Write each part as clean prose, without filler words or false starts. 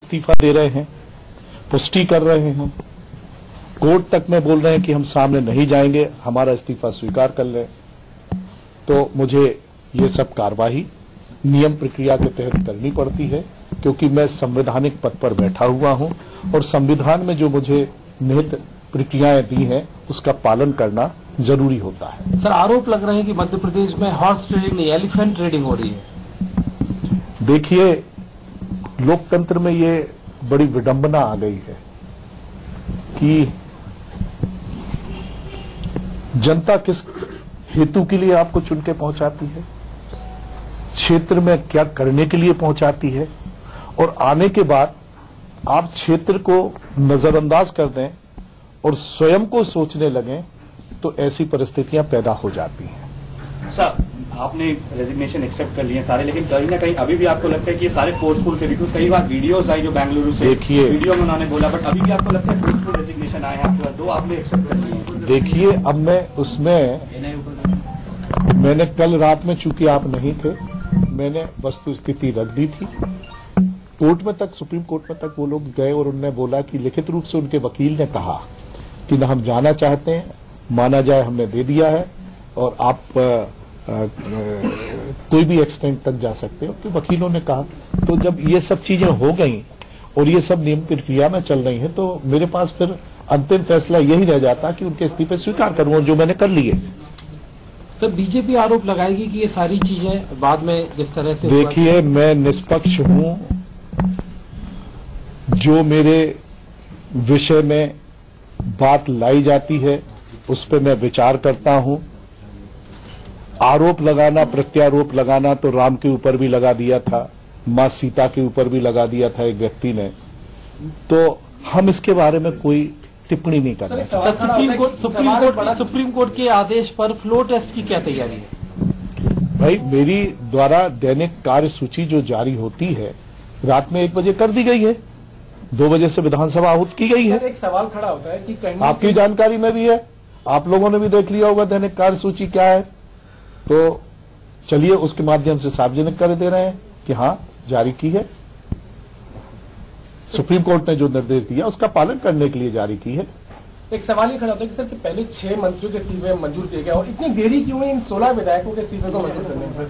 इस्तीफा दे रहे हैं, पुष्टि कर रहे हैं, कोर्ट तक में बोल रहे हैं कि हम सामने नहीं जाएंगे, हमारा इस्तीफा स्वीकार कर लें। तो मुझे ये सब कार्रवाई नियम प्रक्रिया के तहत करनी पड़ती है, क्योंकि मैं संवैधानिक पद पर बैठा हुआ हूं और संविधान में जो मुझे निहित प्रक्रियाएं दी हैं उसका पालन करना जरूरी होता है। सर, आरोप लग रहे हैं कि मध्य प्रदेश में हॉर्स ट्रेडिंग नहीं, एलिफेंट ट्रेडिंग हो रही है। देखिए, लोकतंत्र में ये बड़ी विडंबना आ गई है कि जनता किस हेतु के लिए आपको चुन के पहुंचाती है, क्षेत्र में क्या करने के लिए पहुंचाती है, और आने के बाद आप क्षेत्र को नजरअंदाज कर दें और स्वयं को सोचने लगें तो ऐसी परिस्थितियां पैदा हो जाती हैं। सर, आपने रेजिग्नेशन एक्सेप्ट कर लिए सारे, लेकिन कहीं ना कहीं अभी भी आपको लगता है कि ये सारे फोर्सफुल थे? बिकॉज कई बार वीडियोस आई जो बेंगलुरु से, देखिए, वीडियो में उन्होंने बोला, बट अभी भी आपको लगता है फोर्सफुल रेजिग्नेशन आए हैं आपके, दो आपने एक्सेप्ट कर लिए? देखिए, अब मैं उसमें मैंने कल रात में, चूंकि आप नहीं थे, मैंने वस्तु स्थिति रख दी थी। कोर्ट में तक, सुप्रीम कोर्ट में तक वो लोग गए और उन्होंने बोला कि लिखित रूप से उनके वकील ने कहा कि न हम जाना चाहते हैं, माना जाए हमने दे दिया है और आप कोई भी एक्सटेंट तक जा सकते हो, कि वकीलों ने कहा। तो जब ये सब चीजें हो गई और ये सब नियम प्रक्रिया में चल रही है, तो मेरे पास फिर अंतिम फैसला यही रह जाता कि उनके इस्तीफे स्वीकार करूं, जो मैंने कर लिए। सर, बीजेपी आरोप लगाएगी कि ये सारी चीजें बाद में जिस तरह से, देखिए, मैं निष्पक्ष हूं, जो मेरे विषय में बात लाई जाती है उस पर मैं विचार करता हूं। आरोप लगाना, प्रत्यारोप लगाना तो राम के ऊपर भी लगा दिया था, मां सीता के ऊपर भी लगा दिया था एक व्यक्ति ने, तो हम इसके बारे में कोई टिप्पणी नहीं कर रहे। सुप्रीम कोर्ट के आदेश पर फ्लोर टेस्ट की क्या तैयारी है? भाई, मेरी द्वारा दैनिक कार्यसूची जो जारी होती है रात में 1 बजे कर दी गई है, 2 बजे से विधानसभा आहूत की गई है। एक सवाल खड़ा होता है कि कहीं आपकी जानकारी में भी है, आप लोगों ने भी देख लिया होगा दैनिक कार्यसूची क्या है, तो चलिए उसके माध्यम से सार्वजनिक कर दे रहे हैं कि हां जारी की है। सुप्रीम कोर्ट ने जो निर्देश दिया उसका पालन करने के लिए जारी की है। एक सवाल ये खड़ा होता है कि सर कि पहले 6 मंत्रियों के इस्तीफे मंजूर किए गए और इतनी देरी क्यों हुई इन 16 विधायकों के इस्तीफे को मंजूर करने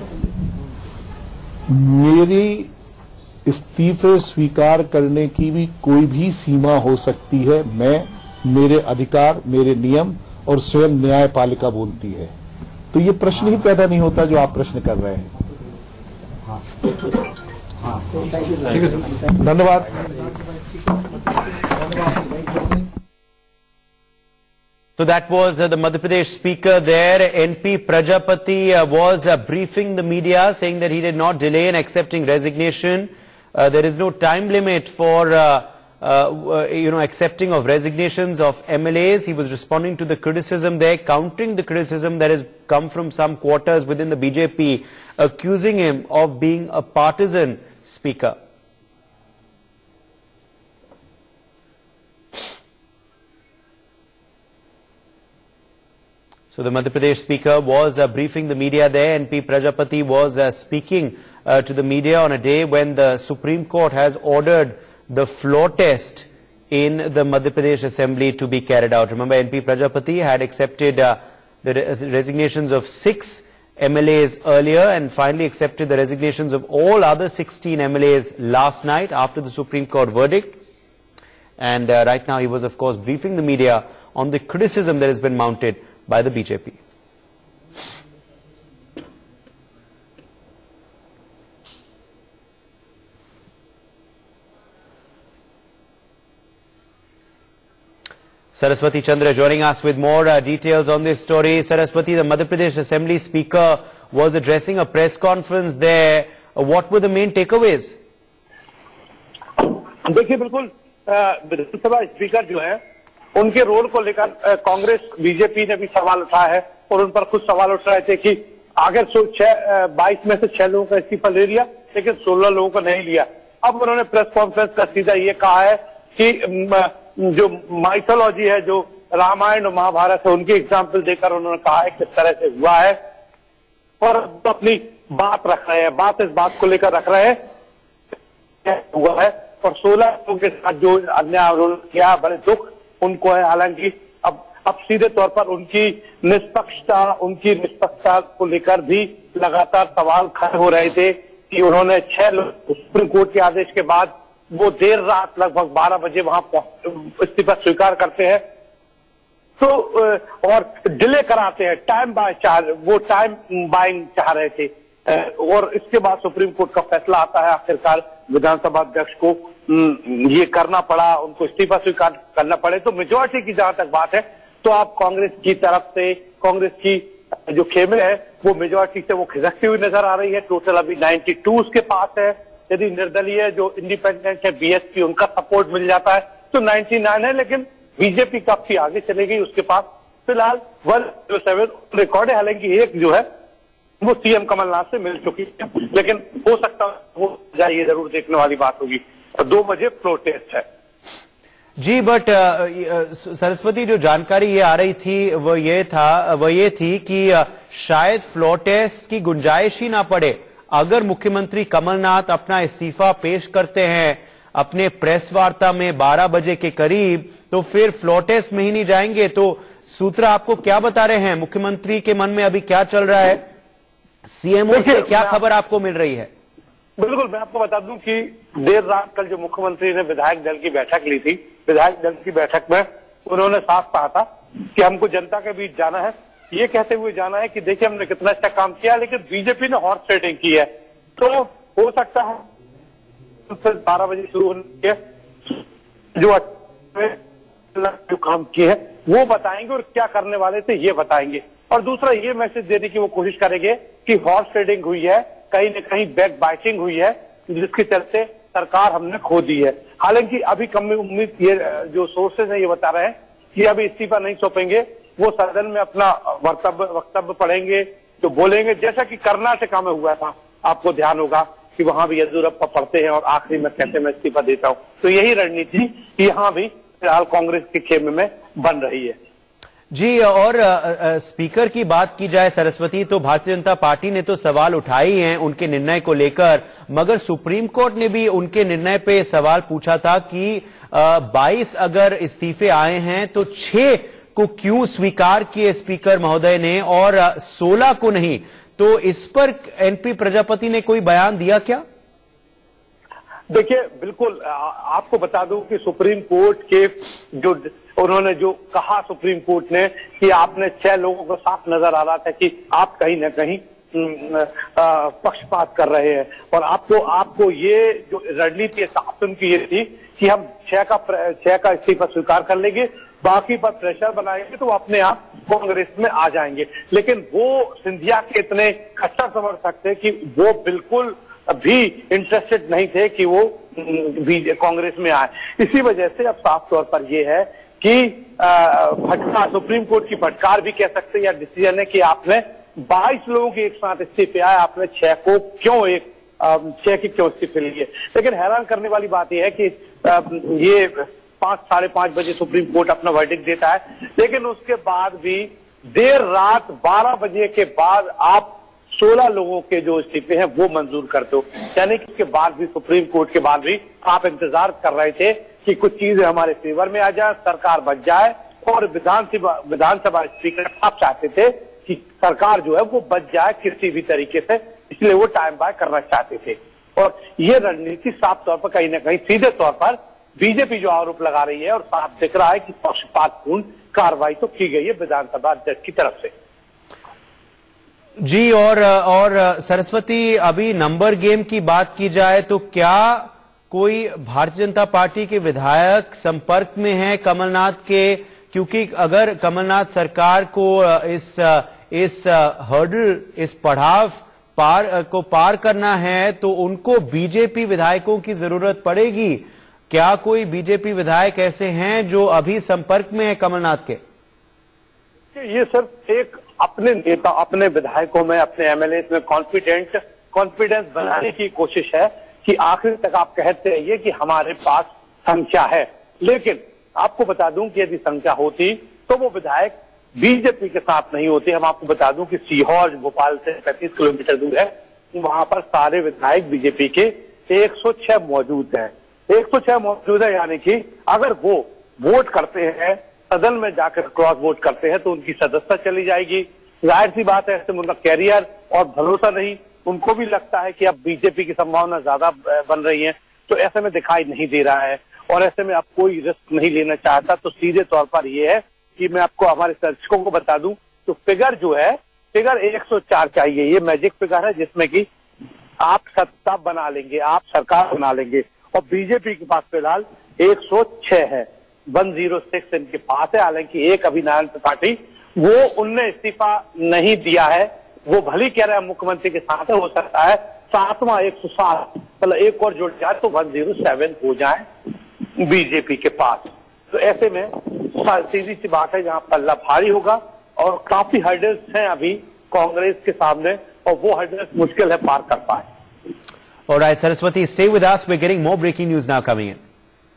में? मेरी इस्तीफे स्वीकार करने की भी कोई भी सीमा हो सकती है। मेरे अधिकार, मेरे नियम और स्वयं न्यायपालिका बोलती है, तो ये प्रश्न ही पैदा नहीं होता जो आप प्रश्न कर रहे हैं। धन्यवाद। So that was the Madhya Pradesh speaker there. NP Prajapati was briefing the media, saying that he did not delay in accepting resignation. There is no time limit for accepting of resignations of MLAs. He was responding to the criticism there, countering the criticism that has come from some quarters within the BJP, accusing him of being a partisan speaker. So the Madhya Pradesh speaker was briefing the media there. NP Prajapati was speaking to the media on a day when the Supreme Court has ordered the floor test in the Madhya Pradesh Assembly to be carried out. Remember, NP Prajapati had accepted the resignations of 6 MLAs earlier and finally accepted the resignations of all other 16 MLAs last night after the Supreme Court verdict. And right now he was, of course, briefing the media on the criticism that has been mounted by the BJP. Saraswati Chandra joining us with more details on this story. Saraswati, the Madhya Pradesh Assembly Speaker was addressing a press conference there. What were the main takeaways? देखिए, बिल्कुल विधानसभा speaker जो है उनके role को लेकर Congress BJP ने भी सवाल उठाया है और उन पर कुछ सवाल उठ रहे थे कि आखिर 22 में से 6 लोगों का इस्तीफा ले लिया लेकिन 16 लोगों का नहीं लिया। अब उन्होंने प्रेस कॉन्फ्रेंस का सीधा ये कहा है कि जो माइथोलॉजी है, जो रामायण और महाभारत है, उनकी एग्जाम्पल देकर उन्होंने कहा है किस तरह से हुआ है और अपनी बात रख रहे हैं, बात इस बात को लेकर रख रहे हैं हुआ है और 16 लोगों के साथ जो अन्याय उन्होंने किया, बड़े दुख उनको है। हालांकि अब सीधे तौर पर उनकी निष्पक्षता को लेकर भी लगातार सवाल खड़े हो रहे थे कि उन्होंने 6 लोग सुप्रीम कोर्ट के आदेश के बाद वो देर रात लगभग 12 बजे वहां इस्तीफा स्वीकार करते हैं तो और डिले कराते हैं, टाइम बाइंग चाह रहे थे और इसके बाद सुप्रीम कोर्ट का फैसला आता है। आखिरकार विधानसभा अध्यक्ष को ये करना पड़ा, उनको इस्तीफा स्वीकार करना पड़े। तो मेजोरिटी की जहां तक बात है तो आप कांग्रेस की तरफ से, कांग्रेस की जो खेमे है वो मेजोरिटी से वो खिसकती हुई नजर आ रही है। टोटल अभी 92 उसके पास है। यदि निर्दलीय जो इंडिपेंडेंट है बीएसपी, उनका सपोर्ट मिल जाता है तो 99 है, लेकिन बीजेपी काफी आगे चले गई, उसके पास फिलहाल 107 रिकॉर्ड है। हालांकि एक जो है वो सीएम कमलनाथ से मिल चुकी है, लेकिन हो सकता है वो जाए, ये जरूर देखने वाली बात होगी। 2 बजे फ्लोर टेस्ट है जी। बट सरस्वती, जो जानकारी ये आ रही थी वो ये थी कि शायद फ्लोर टेस्ट की गुंजाइश ही ना पड़े। अगर मुख्यमंत्री कमलनाथ अपना इस्तीफा पेश करते हैं अपने प्रेस वार्ता में 12 बजे के करीब, तो फिर फ्लोर टेस्ट में ही नहीं जाएंगे। तो सूत्र आपको क्या बता रहे हैं? मुख्यमंत्री के मन में अभी क्या चल रहा है? सीएमओ से क्या खबर आपको मिल रही है? बिल्कुल, मैं आपको बता दूं कि देर रात कल जो मुख्यमंत्री ने विधायक दल की बैठक ली थी, विधायक दल की बैठक में उन्होंने साफ कहा था कि हमको जनता के बीच जाना है, ये कहते हुए जाना है कि देखिए हमने कितना अच्छा काम किया, लेकिन बीजेपी ने हॉर्स ट्रेडिंग की है। तो हो सकता है 12 बजे शुरू होने जो काम किए हैं वो बताएंगे और क्या करने वाले थे ये बताएंगे। और दूसरा ये मैसेज देने की वो कोशिश करेंगे कि हॉर्स ट्रेडिंग हुई है, कहीं न कहीं बैक बाइटिंग हुई है, जिसके चलते सरकार हमने खो दी है। हालांकि अभी कम उम्मीद, ये जो सोर्सेज हैं ये बता रहे हैं कि अभी इस्तीफा नहीं सौंपेंगे, वो सदन में अपना वक्तव्य पढ़ेंगे, तो बोलेंगे, जैसा कि कर्नाटका में हुआ था। आपको ध्यान होगा कि वहां भी येदियुरप्पा पढ़ते हैं और आखिरी में कहते हैं मैं इस्तीफा देता हूं। तो यही रणनीति यहां भी फिलहाल कांग्रेस के खेमे में बन रही है जी। और स्पीकर की बात की जाए सरस्वती, तो भारतीय जनता पार्टी ने तो सवाल उठाए हैं उनके निर्णय को लेकर, मगर सुप्रीम कोर्ट ने भी उनके निर्णय पे सवाल पूछा था कि 22 अगर इस्तीफे आए हैं तो 6 को क्यों स्वीकार किए स्पीकर महोदय ने और 16 को नहीं। तो इस पर एनपी प्रजापति ने कोई बयान दिया क्या? देखिए, बिल्कुल आपको बता दूं कि सुप्रीम कोर्ट के उन्होंने जो कहा सुप्रीम कोर्ट ने कि आपने 6 लोगों को साफ नजर आ रहा था कि आप कहीं ना कहीं पक्षपात कर रहे हैं और आपको ये जो रणनीति है साफ उनकी ये थी कि हम 6 का इस्तीफा स्वीकार कर लेंगे, बाकी पर प्रेशर बनाएंगे तो वो अपने आप कांग्रेस में आ जाएंगे। लेकिन वो सिंधिया के इतने कट्टर समर्थक थे कि वो बिल्कुल भी इंटरेस्टेड नहीं थे कि वो कांग्रेस में आए। इसी वजह से अब साफ तौर पर यह है कि फटकार, सुप्रीम कोर्ट की फटकार भी कह सकते हैं या डिसीजन है कि आपने 22 लोगों के एक साथ इस्तीफे आए, आपने 6 को क्यों 6 की क्यों इस्तीफे लिए। लेकिन हैरान करने वाली बात यह है कि ये 5, साढ़े 5 बजे सुप्रीम कोर्ट अपना वर्डिक्ट देता है, लेकिन उसके बाद भी देर रात 12 बजे के बाद आप 16 लोगों के जो इस्तीफे हैं वो मंजूर कर दो। यानी कि उसके बाद भी, सुप्रीम कोर्ट के बाद भी आप इंतजार कर रहे थे कि कुछ चीजें हमारे फेवर में आ जाए, सरकार बच जाए। और विधानसभा स्पीकर आप चाहते थे कि सरकार जो है वो बच जाए किसी भी तरीके से, इसलिए वो टाइम बाय करना चाहते थे। और ये रणनीति साफ तौर पर कहीं ना कहीं सीधे तौर पर बीजेपी जो आरोप लगा रही है और साफ दिख रहा है कि पक्षपातपूर्ण कार्रवाई तो की गई है विधानसभा अध्यक्ष की तरफ से जी। और सरस्वती, अभी नंबर गेम की बात की जाए तो क्या कोई भारतीय जनता पार्टी के विधायक संपर्क में है कमलनाथ के? क्योंकि अगर कमलनाथ सरकार को इस हर्डल, इस पड़ाव पार करना है तो उनको बीजेपी विधायकों की जरूरत पड़ेगी। क्या कोई बीजेपी विधायक ऐसे हैं जो अभी संपर्क में है कमलनाथ के? ये सिर्फ एक अपने नेता, अपने विधायकों में, अपने एमएलए में कॉन्फिडेंस बनाने की कोशिश है कि आखिर तक आप कहते रहिए कि हमारे पास संख्या है। लेकिन आपको बता दूं कि यदि संख्या होती तो वो विधायक बीजेपी के साथ नहीं होते। हम आपको बता दूं कि सीहोर भोपाल से 35 किलोमीटर दूर है, वहां पर सारे विधायक बीजेपी के 106 मौजूद हैं। 106 मौजूद है, यानी कि अगर वो वोट करते हैं, सदन में जाकर क्रॉस वोट करते हैं तो उनकी सदस्यता चली जाएगी। जाहिर सी बात है, ऐसे में उनका कैरियर और भरोसा नहीं, उनको भी लगता है कि अब बीजेपी की संभावना ज्यादा बन रही है, तो ऐसे में दिखाई नहीं दे रहा है और ऐसे में अब कोई रिस्क नहीं लेना चाहता। तो सीधे तौर पर ये है कि मैं आपको हमारे दर्शकों को बता दूं तो फिगर जो है, फिगर 104 चाहिए। ये मैजिक फिगर है जिसमें कि आप सत्ता बना लेंगे, आप सरकार बना लेंगे, और बीजेपी के पास फिलहाल 106 है, 106 इनके पास है। हालांकि एक अभी नारायण त्रिपाठी वो उनने इस्तीफा नहीं दिया है, वो भली कह रहे हैं मुख्यमंत्री के साथ है, हो सकता है 7वां 107 मतलब एक और जुड़ जाए तो 107 हो जाए बीजेपी के पास। तो ऐसे में सीधी सी बात है, जहां पल्ला भारी होगा और काफी हर्डल्स हैं अभी कांग्रेस के सामने, और वो हर्डल्स मुश्किल है पार कर पाए। All right, Saraswati, stay with us. We're getting more breaking news now coming in.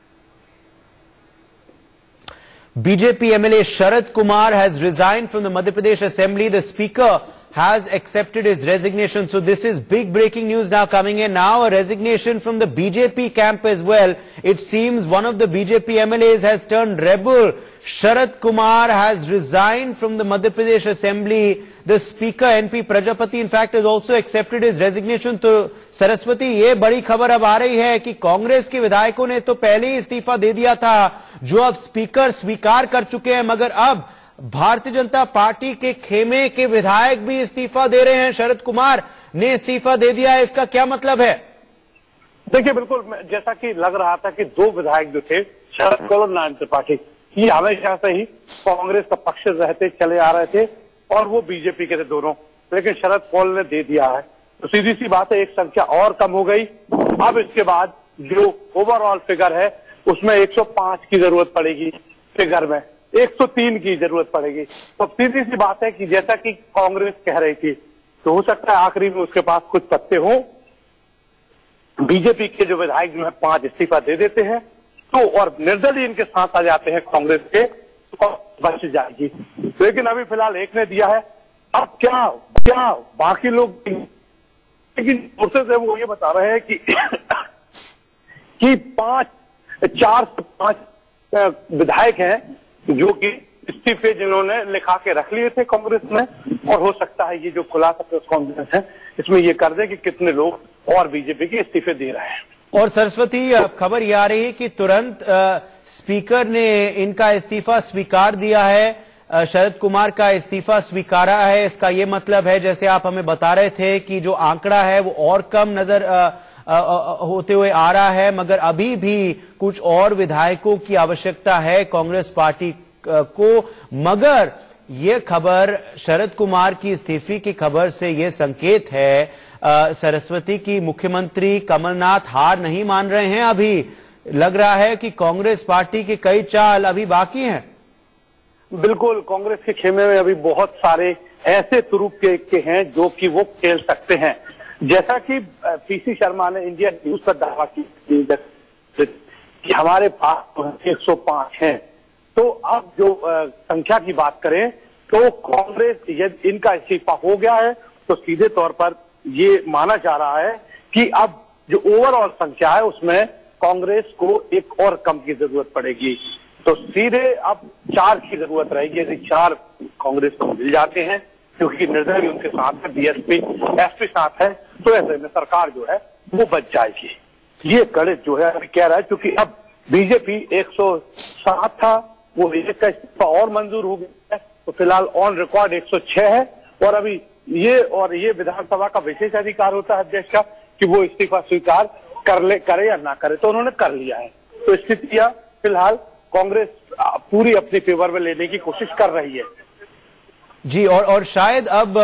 BJP MLA Sharad Kumar has resigned from the Madhya Pradesh Assembly. The Speaker has accepted his resignation. So this is big breaking news now coming in. Now a resignation from the BJP camp as well. It seems one of the BJP MLAs has turned rebel. Sharad Kumar has resigned from the Madhya Pradesh Assembly. The Speaker NP Prajapati in fact has also accepted his resignation. तो सरस्वती, ये बड़ी खबर अब आ रही है कि कांग्रेस के विधायकों ने तो पहले ही इस्तीफा दे दिया था, जो अब स्पीकर स्वीकार कर चुके हैं, मगर अब भारतीय जनता पार्टी के खेमे के विधायक भी इस्तीफा दे रहे हैं। शरद कुमार ने इस्तीफा दे दिया है, इसका क्या मतलब है? देखिए, बिल्कुल जैसा कि लग रहा था कि दो विधायक जो थे, शरद कौल और नारायण त्रिपाठी, ये हमेशा से ही कांग्रेस का पक्ष रहते चले आ रहे थे और वो बीजेपी के थे दोनों, लेकिन शरद कौल ने दे दिया है। तो सीधी सी बात है, एक संख्या और कम हो गई। अब इसके बाद जो ओवरऑल फिगर है उसमें 105 की जरूरत पड़ेगी, फिगर में 103 की जरूरत पड़ेगी। तो सीधी सी बात है कि जैसा कि कांग्रेस कह रही थी, तो हो सकता है आखिरी में उसके पास कुछ पत्ते हों, बीजेपी के जो विधायक जो है 5 इस्तीफा दे देते हैं तो और निर्दलीय इनके साथ आ जाते हैं कांग्रेस के, तो बच जाएगी। लेकिन अभी फिलहाल एक ने दिया है, अब क्या बाकी लोग, लेकिन सोर्सेज है वो ये बता रहे हैं कि 4 से 5 विधायक हैं जो कि इस्तीफे जिन्होंने लिखा के रख लिए थे कांग्रेस में, और हो सकता है ये जो खुलासा प्रेस कॉन्फ्रेंस है इसमें ये कर दे कि कितने लोग और बीजेपी के इस्तीफे दे रहे हैं। और सरस्वती, खबर यह आ रही है कि तुरंत स्पीकर ने इनका इस्तीफा स्वीकार दिया है, शरद कुमार का इस्तीफा स्वीकारा है। इसका ये मतलब है, जैसे आप हमें बता रहे थे, कि जो आंकड़ा है वो और कम नजर होते हुए आ रहा है, मगर अभी भी कुछ और विधायकों की आवश्यकता है कांग्रेस पार्टी को। मगर ये खबर, शरद कुमार की इस्तीफे की खबर से ये संकेत है सरस्वती की मुख्यमंत्री कमलनाथ हार नहीं मान रहे हैं। अभी लग रहा है कि कांग्रेस पार्टी के कई चाल अभी बाकी हैं। बिल्कुल, कांग्रेस के खेमे में अभी बहुत सारे ऐसे तुरुप के हैं जो कि वो खेल सकते हैं। जैसा कि पीसी शर्मा ने इंडिया न्यूज पर दावा किया कि हमारे पास 105 हैं, तो अब जो संख्या की बात करें तो कांग्रेस, यदि इनका इस्तीफा हो गया है तो सीधे तौर पर ये माना जा रहा है कि अब जो ओवरऑल संख्या है उसमें कांग्रेस को एक और कम की जरूरत पड़ेगी। तो सीधे अब 4 की जरूरत रहेगी। यदि 4 कांग्रेस को मिल जाते हैं, क्योंकि निर्दलीय उनके साथ है, बीएसपी एसपी साथ है, तो ऐसे में सरकार जो है वो बच जाएगी। ये गणित जो है अभी कह रहा है, क्योंकि अब बीजेपी 107 था, वो एक का इस्तीफा और मंजूर हो गया है, तो फिलहाल ऑन रिकॉर्ड 106 है। और अभी ये विधानसभा का विशेष अधिकार होता है अध्यक्ष का कि वो इस्तीफा स्वीकार करे या ना करे, तो उन्होंने कर लिया है। तो स्थितियां फिलहाल कांग्रेस पूरी अपनी फेवर में लेने की कोशिश कर रही है जी। और शायद अब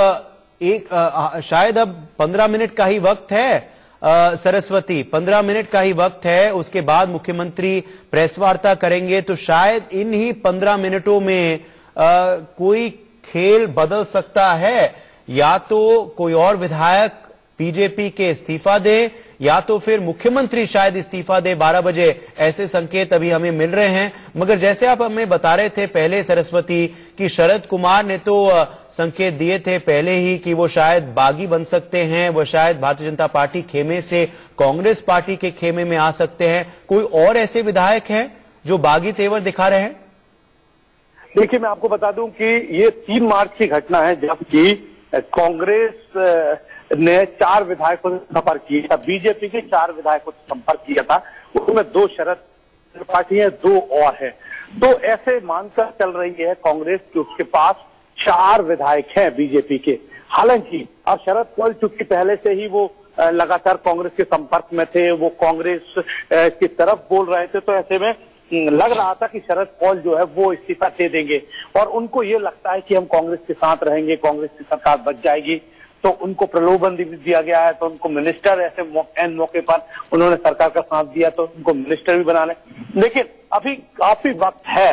शायद अब 15 मिनट का ही वक्त है सरस्वती, 15 मिनट का ही वक्त है। उसके बाद मुख्यमंत्री प्रेस वार्ता करेंगे, तो शायद इन ही 15 मिनटों में कोई खेल बदल सकता है। या तो कोई और विधायक बीजेपी के इस्तीफा दे, या तो फिर मुख्यमंत्री शायद इस्तीफा दे 12 बजे, ऐसे संकेत अभी हमें मिल रहे हैं। मगर जैसे आप हमें बता रहे थे पहले सरस्वती कि शरद कुमार ने तो संकेत दिए थे पहले ही कि वो शायद बागी बन सकते हैं, वो शायद भारतीय जनता पार्टी खेमे से कांग्रेस पार्टी के खेमे में आ सकते हैं। कोई और ऐसे विधायक हैं जो बागी तेवर दिखा रहे हैं? देखिए, मैं आपको बता दूं कि ये 3 मार्च की घटना है जबकि कांग्रेस ने 4 विधायकों से संपर्क किया था, बीजेपी के 4 विधायकों से संपर्क किया था, उसमें 2 शरद त्रिपाठी हैं, 2 और हैं। तो ऐसे मानकर चल रही है कांग्रेस कि उसके पास 4 विधायक हैं बीजेपी के। हालांकि अब शरद पवार चूंकि पहले से ही वो लगातार कांग्रेस के संपर्क में थे, वो कांग्रेस की तरफ बोल रहे थे, तो ऐसे में लग रहा था कि शरद पवार जो है वो इस्तीफा दे देंगे और उनको ये लगता है कि हम कांग्रेस के साथ रहेंगे, कांग्रेस की सरकार बच जाएगी, तो उनको प्रलोभन दिया गया है। तो उनको मिनिस्टर ऐसे एन मौके पर उन्होंने सरकार का साथ दिया तो उनको मिनिस्टर भी बना ले। लेकिन अभी काफी वक्त है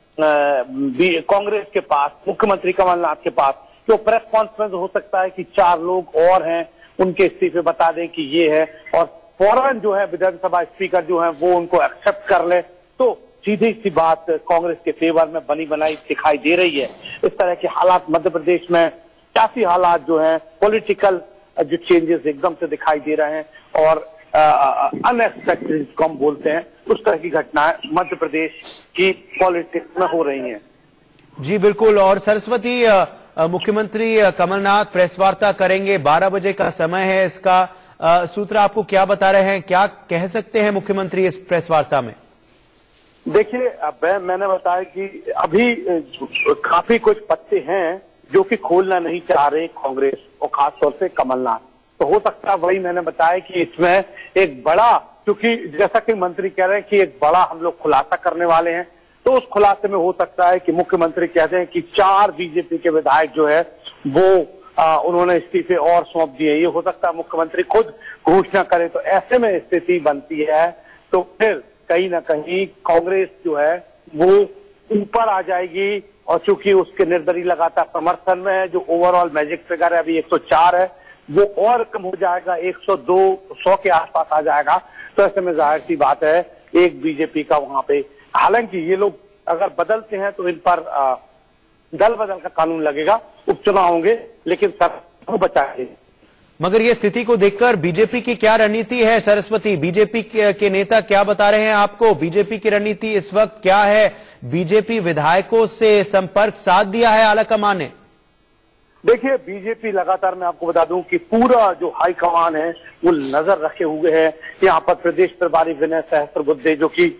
कांग्रेस के पास, मुख्यमंत्री कमलनाथ के पास, जो प्रेस कॉन्फ्रेंस हो सकता है कि 4 लोग और हैं उनके इस्तीफे बता दें कि ये है और फौरन जो है विधानसभा स्पीकर जो है वो उनको एक्सेप्ट कर ले, तो सीधी सी बात कांग्रेस के फेवर में बनी बनाई दिखाई दे रही है। इस तरह के हालात मध्य प्रदेश में काफी हालात जो हैं पॉलिटिकल जो चेंजेस एकदम से दिखाई दे रहे हैं और अनएक्सपेक्टेड जिसको हम बोलते हैं, उस तरह की घटनाएं मध्य प्रदेश की पॉलिटिक्स में हो रही हैं। जी बिल्कुल। और सरस्वती, मुख्यमंत्री कमलनाथ प्रेस वार्ता करेंगे, 12 बजे का समय है इसका। सूत्र आपको क्या बता रहे हैं, क्या कह सकते हैं मुख्यमंत्री इस प्रेस वार्ता में? देखिए, मैंने बताया कि अभी काफी कुछ पत्ते हैं जो कि खोलना नहीं चाह रहे कांग्रेस और खासतौर से कमलनाथ। तो हो सकता है, वही मैंने बताया कि इसमें एक बड़ा, क्योंकि जैसा कि मंत्री कह रहे हैं कि एक बड़ा हम लोग खुलासा करने वाले हैं, तो उस खुलासे में हो सकता है कि मुख्यमंत्री कहते हैं कि 4 बीजेपी के विधायक जो है वो उन्होंने इस्तीफे और सौंप दिए। ये हो सकता है मुख्यमंत्री खुद घोषणा करे, तो ऐसे में स्थिति बनती है तो फिर कहीं ना कहीं कांग्रेस जो है वो ऊपर आ जाएगी और चूंकि उसके निर्दलीय लगातार समर्थन में है, जो ओवरऑल मैजिक फिगर है अभी 104 है, वो और कम हो जाएगा, 102-100 के आसपास आ जाएगा। तो ऐसे में जाहिर सी बात है एक बीजेपी का वहां पे, हालांकि ये लोग अगर बदलते हैं तो इन पर दल बदल का कानून लगेगा, उपचुनाव होंगे, लेकिन सरकार को बचाएंगे। मगर ये स्थिति को देखकर बीजेपी की क्या रणनीति है सरस्वती? बीजेपी के नेता क्या बता रहे हैं आपको? बीजेपी की रणनीति इस वक्त क्या है? बीजेपी विधायकों से संपर्क साध दिया है आलाकमान ने? देखिए, बीजेपी लगातार, मैं आपको बता दूं कि पूरा जो हाईकमान है वो नजर रखे हुए है। यहाँ पर प्रदेश प्रभारी विनय सहस्त्रबुद्धे जो कि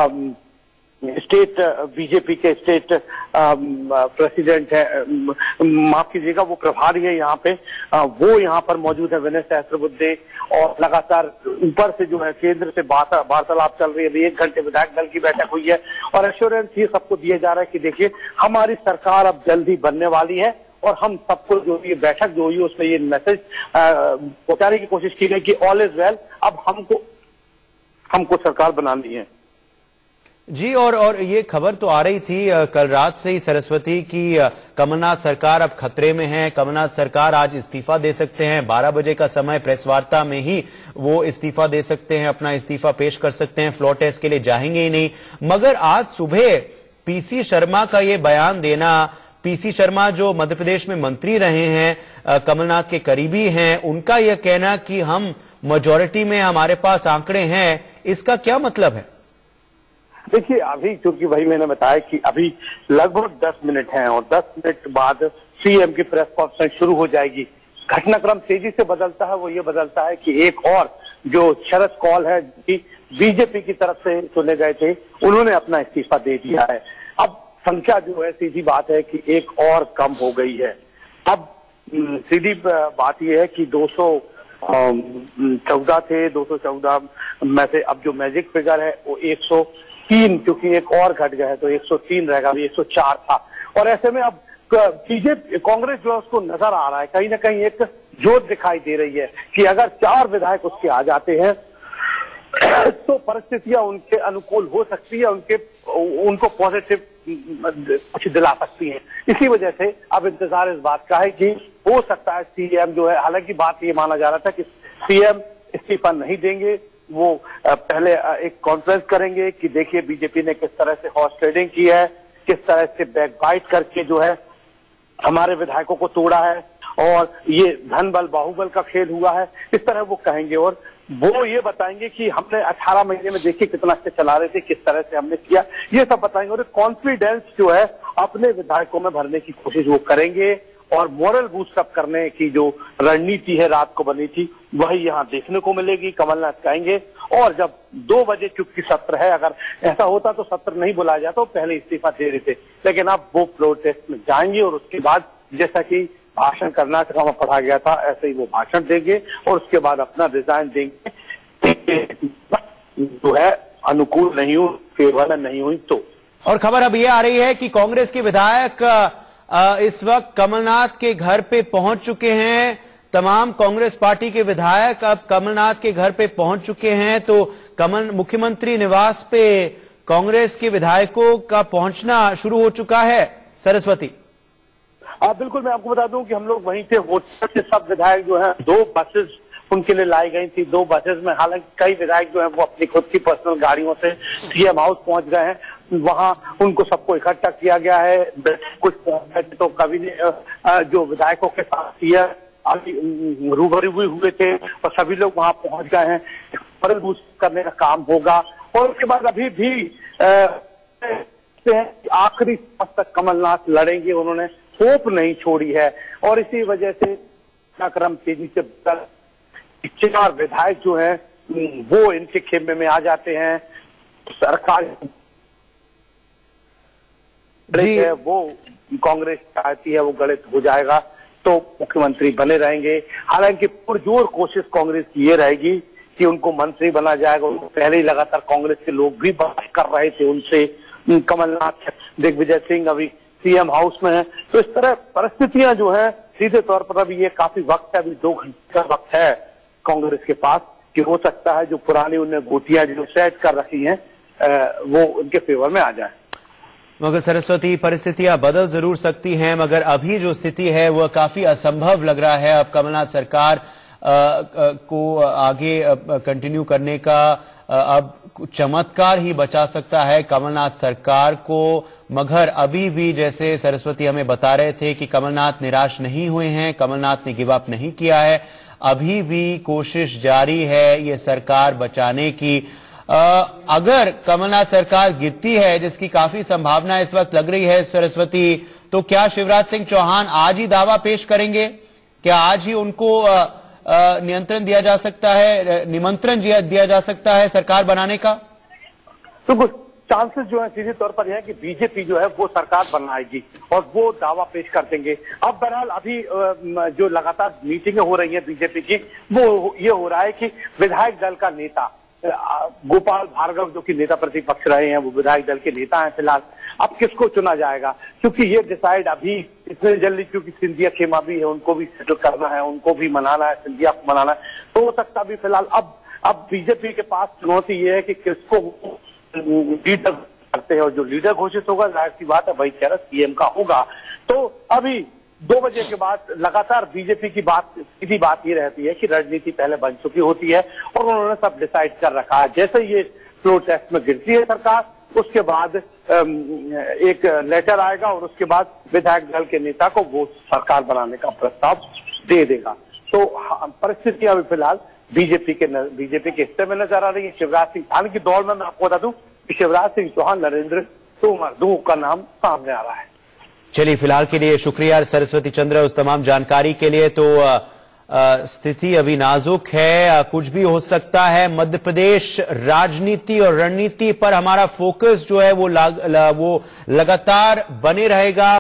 स्टेट बीजेपी के स्टेट प्रेसिडेंट है, माफ कीजिएगा, वो प्रभारी है यहाँ पे, वो यहाँ पर मौजूद है विनय सहस्त्रबुद्धे। और लगातार ऊपर से जो है केंद्र से वार्तालाप चल रही है। अभी 1 घंटे विधायक दल की बैठक हुई है और एश्योरेंस ये सबको दिया जा रहा है कि देखिए हमारी सरकार अब जल्दी बनने वाली है और हम सबको जो ये बैठक जो हुई है उसमें ये मैसेज पहुंचाने की कोशिश की गई कि ऑल इज वेल, अब हमको सरकार बनानी है। जी, और ये खबर तो आ रही थी कल रात से ही सरस्वती की कमलनाथ सरकार अब खतरे में है, कमलनाथ सरकार आज इस्तीफा दे सकते हैं, 12 बजे का समय, प्रेस वार्ता में ही वो इस्तीफा दे सकते हैं, अपना इस्तीफा पेश कर सकते हैं, फ्लोर टेस्ट के लिए जाएंगे ही नहीं। मगर आज सुबह पीसी शर्मा का ये बयान देना, पीसी शर्मा जो मध्य प्रदेश में मंत्री रहे हैं, कमलनाथ के करीबी हैं, उनका यह कहना कि हम मेजॉरिटी में, हमारे पास आंकड़े हैं, इसका क्या मतलब है? देखिए, अभी चूंकि भाई मैंने बताया कि अभी लगभग 10 मिनट हैं और 10 मिनट बाद सीएम की प्रेस कॉन्फ्रेंस शुरू हो जाएगी। घटनाक्रम तेजी से बदलता है, वो ये बदलता है कि एक और जो शरद कौल है कि बीजेपी की तरफ से चुने गए थे, उन्होंने अपना इस्तीफा दे दिया है। अब संख्या जो है, सीधी बात है कि एक और कम हो गई है। अब सीधी बात यह है कि 214 थे, 214 में से अब जो मैजिक फिगर है वो 103, क्योंकि एक और घट गया है तो 103 रहेगा, अभी 104 था। और ऐसे में अब बीजेपी, कांग्रेस जो है उसको नजर आ रहा है, कहीं ना कहीं एक जोत दिखाई दे रही है कि अगर 4 विधायक उसके आ जाते हैं तो परिस्थितियां उनके अनुकूल हो सकती है, उनको पॉजिटिव कुछ दिला सकती हैं। इसी वजह से अब इंतजार इस बात का है कि हो सकता है सीएम जो है, हालांकि बात ये माना जा रहा था कि सीएम इस्तीफा नहीं देंगे। वो पहले एक कॉन्फ्रेंस करेंगे कि देखिए बीजेपी ने किस तरह से हॉर्स ट्रेडिंग की है, किस तरह से बैकबाइट करके जो है हमारे विधायकों को तोड़ा है और ये धन बल बाहुबल का खेल हुआ है, इस तरह वो कहेंगे। और वो ये बताएंगे कि हमने 18 महीने में देखिए कितना अच्छे चला रहे थे, किस तरह से हमने किया, ये सब बताएंगे। और कॉन्फिडेंस जो है अपने विधायकों में भरने की कोशिश वो करेंगे और मोरल बूस्टअप करने की जो रणनीति है रात को बनी थी वही यहाँ देखने को मिलेगी। कमलनाथ कहेंगे और जब 2 बजे चुप्पी सत्र है, अगर ऐसा होता तो सत्र नहीं बुलाया जाता, तो पहले इस्तीफा दे रहे थे, लेकिन अब वो प्रोटेस्ट में जाएंगे और उसके बाद जैसा कि भाषण कर्नाटक में पढ़ा गया था ऐसे ही वो भाषण देंगे और उसके बाद अपना रिजाइन देंगे। जो है अनुकूल नहीं हुई, फेवर नहीं हुई तो। और खबर अब ये आ रही है कि कांग्रेस के विधायक इस वक्त कमलनाथ के घर पे पहुंच चुके हैं। तमाम कांग्रेस पार्टी के विधायक अब कमलनाथ के घर पे पहुंच चुके हैं। तो मुख्यमंत्री निवास पे कांग्रेस के विधायकों का पहुंचना शुरू हो चुका है। सरस्वती, बिल्कुल, मैं आपको बता दूं कि हम लोग वहीं थे, होटल से सब विधायक जो है 2 बसेस उनके लिए लाई गई थी। 2 बसेस में हालांकि कई विधायक जो है वो अपनी खुद की पर्सनल गाड़ियों से सीएम हाउस पहुंच गए हैं। वहां उनको सबको इकट्ठा किया गया है। कुछ तो कवि ने जो विधायकों के साथ सीएम अभी रूबरू हुए थे और सभी लोग वहां पहुंच गए हैं। मोरल बूस्ट करने का काम होगा और उसके बाद अभी भी आखिरी सांस तक कमलनाथ लड़ेंगे। उन्होंने होप नहीं छोड़ी है और इसी वजह से क्रम तेजी से 4 विधायक जो हैं वो इनके खेमे में आ जाते हैं। सरकार है वो कांग्रेस चाहती है वो गलत हो जाएगा तो मुख्यमंत्री बने रहेंगे। हालांकि पुरजोर कोशिश कांग्रेस की ये रहेगी कि उनको मंत्री बना जाएगा। पहले ही लगातार कांग्रेस के लोग भी बात कर रहे थे उनसे। कमलनाथ, दिग्विजय सिंह अभी सीएम हाउस में है। तो इस तरह परिस्थितियां जो है सीधे तौर पर अभी ये काफी वक्त है, अभी 2 घंटे का वक्त है कांग्रेस के पास कि हो सकता है जो पुरानी उन्हें गोटियां जो सेट कर रखी हैं वो उनके फेवर में आ जाए। मगर सरस्वती, परिस्थितियां बदल जरूर सकती हैं, मगर अभी जो स्थिति है वह काफी असंभव लग रहा है। अब कमलनाथ सरकार को आगे कंटिन्यू करने का अब चमत्कार ही बचा सकता है कमलनाथ सरकार को। मगर अभी भी जैसे सरस्वती हमें बता रहे थे कि कमलनाथ निराश नहीं हुए हैं, कमलनाथ ने गिव अप नहीं किया है, अभी भी कोशिश जारी है ये सरकार बचाने की। अगर कमलनाथ सरकार गिरती है, जिसकी काफी संभावना इस वक्त लग रही है सरस्वती, तो क्या शिवराज सिंह चौहान आज ही दावा पेश करेंगे? क्या आज ही उनको नियंत्रण दिया जा सकता है, निमंत्रण दिया जा सकता है सरकार बनाने का? तो कुछ चांसेस जो है सीधे तौर पर यह है कि बीजेपी जो है वो सरकार बनाएगी और वो दावा पेश कर देंगे। अब बहरहाल अभी जो लगातार मीटिंगें हो रही हैं बीजेपी की, वो ये हो रहा है कि विधायक दल का नेता गोपाल भार्गव जो कि नेता प्रतिपक्ष रहे हैं, वो विधायक दल के नेता हैं फिलहाल। अब किसको चुना जाएगा, क्योंकि ये डिसाइड अभी इतने जल्दी, क्योंकि सिंधिया खेमा भी है, उनको भी सेटल करना है, उनको भी मनाना है, सिंधिया को मनाना है, तो हो सकता अभी फिलहाल अब बीजेपी के पास चुनौती ये है कि किसको लीडर करते हैं और जो लीडर घोषित होगा जाहिर सी बात है वही चेहरा सीएम का होगा। तो अभी 2 बजे के बाद लगातार बीजेपी की सीधी बात ये रहती है कि रणनीति पहले बन चुकी होती है और उन्होंने सब डिसाइड कर रखा है। जैसे ये फ्लोर टेस्ट में गिरती है सरकार, उसके बाद एक लेटर आएगा और उसके बाद विधायक दल के नेता को वो सरकार बनाने का प्रस्ताव दे देगा। तो परिस्थितियां अभी फिलहाल बीजेपी के हिस्से में नजर आ रही है। शिवराज सिंह चौहान की दौड़ में मैं आपको बता दूं कि शिवराज सिंह चौहान, नरेंद्र तोमर, 2 का नाम सामने आ रहा है। चलिए, फिलहाल के लिए शुक्रिया सरस्वती चंद्र उस तमाम जानकारी के लिए। तो स्थिति अभी नाजुक है, कुछ भी हो सकता है। मध्य प्रदेश राजनीति और रणनीति पर हमारा फोकस जो है वो लगातार बने रहेगा।